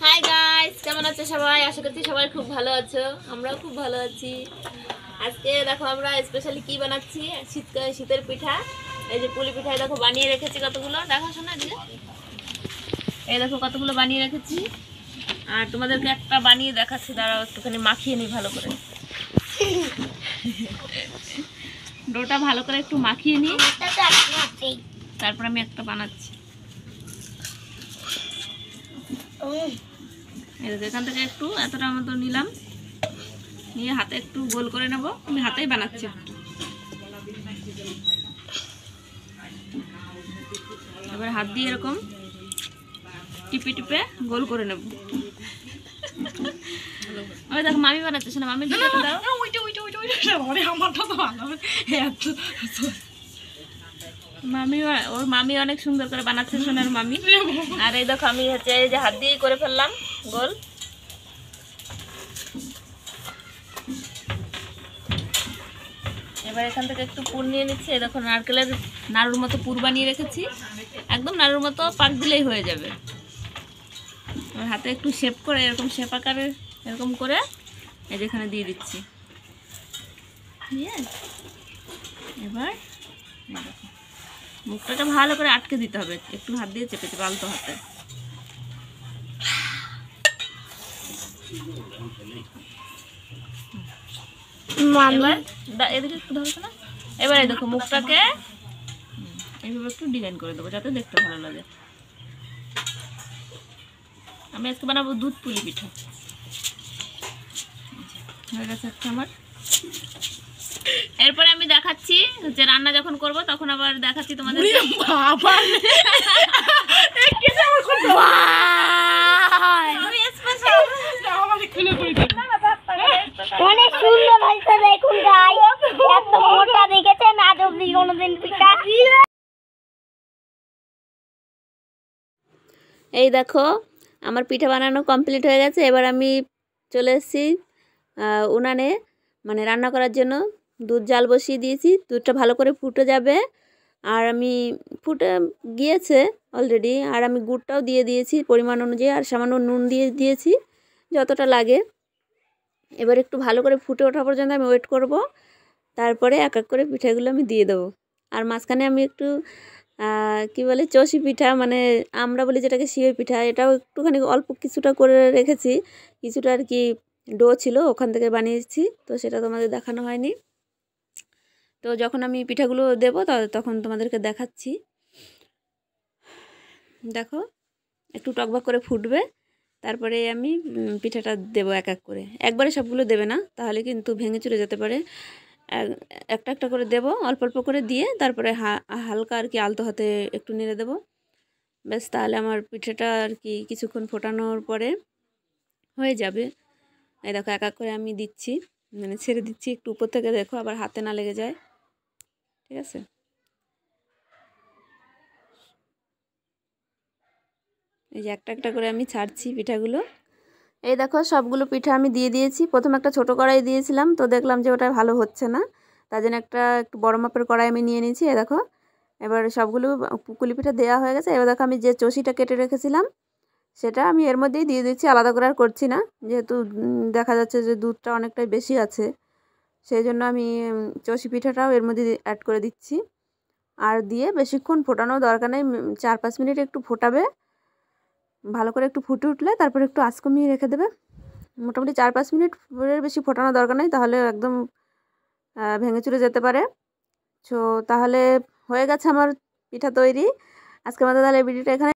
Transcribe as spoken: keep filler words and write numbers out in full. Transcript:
Hi guys, কেমন আছো সবাই? আশা করছি সবাই খুব ভালো আছো। আমরাও খুব ভালো আছি। আজকে দেখো আমরা স্পেশালি কি বানাচ্ছি, শীত শীতের পিঠা। এই যে পুলি পিঠা দেখো বানিয়ে রেখেছি কতগুলো, দেখো শোনা দিকে। এই দেখো কতগুলো বানিয়ে রেখেছি, আর তোমাদেরকে একটা বানিয়ে দেখাচ্ছি, দাঁড়াও একটুখানি মাখিয়ে নিই ভালো করে। ডোটা ভালো করে একটু মাখিয়ে নিই, তারপর আমি একটা বানাচ্ছি। এখান থেকে একটু এতটা মতো নিলাম, নিয়ে হাতে একটু গোল করে নেব। আমি হাতেই বানাচ্ছি। এবার হাত দিয়ে এরকম টিপে টিপে গোল করে নেব। ওই দেখো মামি বানাচ্ছে, শোনা মামি দাও। মামি ওর মামি অনেক সুন্দর করে বানাচ্ছে, সোনার মামি। আর এই দেখো আমি হচ্ছে এই যে হাত দিয়েই করে ফেললাম গোল। এবার এখান থেকে একটু পুর নিয়ে নিচ্ছি। এই দেখো নারকেলের নাড়ুর মতো পুর বানিয়ে রেখেছি, একদম নাড়ুর মতো পাক দিলেই হয়ে যাবে। হাতে একটু শেপ করে এরকম শেপ আকারে এরকম করে এই যেখানে দিয়ে দিচ্ছি। এবার মুখটাকে ভালো করে আটকে দিতে হবে, একটু হাত দিয়ে চেপে চেপে আলতো হাতে। এদিকে একটু ধরো না। এবারে দেখো মুখটাকে এইভাবে একটু ডিজাইন করে দেবো যাতে দেখতে ভালো লাগে। আমি আজকে বানাবো দুধ পুলি পিঠা। হয়ে গেছে একটা আমার। এরপরে আমি দেখাচ্ছি যে রান্না যখন করব তখন আবার দেখাচ্ছি তোমাদের। অনেক সুন্দর হয়েছে দেখুন গাই, এত মোটা দেখেছেন আজ অব্দি কোনোদিন পিঠা। এই দেখো আমার পিঠা বানানো কমপ্লিট হয়ে গেছে। এবার আমি চলে এসেছি উনানে, মানে রান্না করার জন্য দুধ জাল বসিয়ে দিয়েছি। দুধটা ভালো করে ফুটে যাবে, আর আমি ফুটে গিয়েছে অলরেডি। আর আমি গুড়টাও দিয়ে দিয়েছি পরিমাণ অনুযায়ী, আর সামান্য নুন দিয়ে দিয়েছি যতটা লাগে। এবার একটু ভালো করে ফুটে ওঠা পর্যন্ত আমি ওয়েট করব, তারপরে এক এক করে পিঠাগুলো আমি দিয়ে দেবো। আর মাঝখানে আমি একটু কি বলে চষি পিঠা, মানে আমরা বলি যেটাকে সিওই পিঠা, এটাও একটুখানি অল্প কিছুটা করে রেখেছি। কিছুটা আর কি ডো ছিল, ওখান থেকে বানিয়েছি, তো সেটা তোমাদের দেখানো হয়নি। তো যখন আমি পিঠাগুলো দেবো তখন তোমাদেরকে দেখাচ্ছি। দেখো একটু টকবক করে ফুটবে, তারপরে আমি পিঠাটা দেবো এক এক করে। একবারে সবগুলো দেবে না, তাহলে কিন্তু ভেঙে চুরে যেতে পারে। একটা একটা করে দেব, অল্প অল্প করে দিয়ে তারপরে হালকা আর কি আলতো হাতে একটু নেড়ে দেবো। ব্যাস, তাহলে আমার পিঠাটা আর কি কিছুক্ষণ ফোটানোর পরে হয়ে যাবে। এই দেখো এক এক করে আমি দিচ্ছি, মানে ছেড়ে দিচ্ছি একটু উপর থেকে, দেখো আবার হাতে না লেগে যায়। ঠিক আছে, এই যে একটা একটা করে আমি ছাড়ছি পিঠাগুলো। এই দেখো সবগুলো পিঠা আমি দিয়ে দিয়েছি। প্রথমে একটা ছোটো কড়াই দিয়েছিলাম, তো দেখলাম যে ওটা ভালো হচ্ছে না, তার জন্য একটা একটু বড় মাপের কড়াই আমি নিয়ে নিয়েছি। এই দেখো এবার সবগুলো পুলি পিঠা দেওয়া হয়ে গেছে। এবার দেখো আমি যে চষিটা কেটে রেখেছিলাম সেটা আমি এর মধ্যেই দিয়ে দিচ্ছি, আলাদা করে আর করছি না, যেহেতু দেখা যাচ্ছে যে দুধটা অনেকটাই বেশি আছে, সেই জন্য আমি চষি পিঠাটাও এর মধ্যে অ্যাড করে দিচ্ছি। আর দিয়ে বেশিক্ষণ ফোটানোর দরকার নেই, চার পাঁচ মিনিট একটু ফোটাবে, ভালো করে একটু ফুটে উঠলে তারপরে একটু আঁচ কমিয়ে রেখে দেবে। মোটামুটি চার পাঁচ মিনিট বেশি ফোটানোর দরকার নেই, তাহলে একদম ভেঙে চুরে যেতে পারে। সো তাহলে হয়ে গেছে আমার পিঠা তৈরি। আজকে আমাদের তাহলে ভিডিওটা এখানে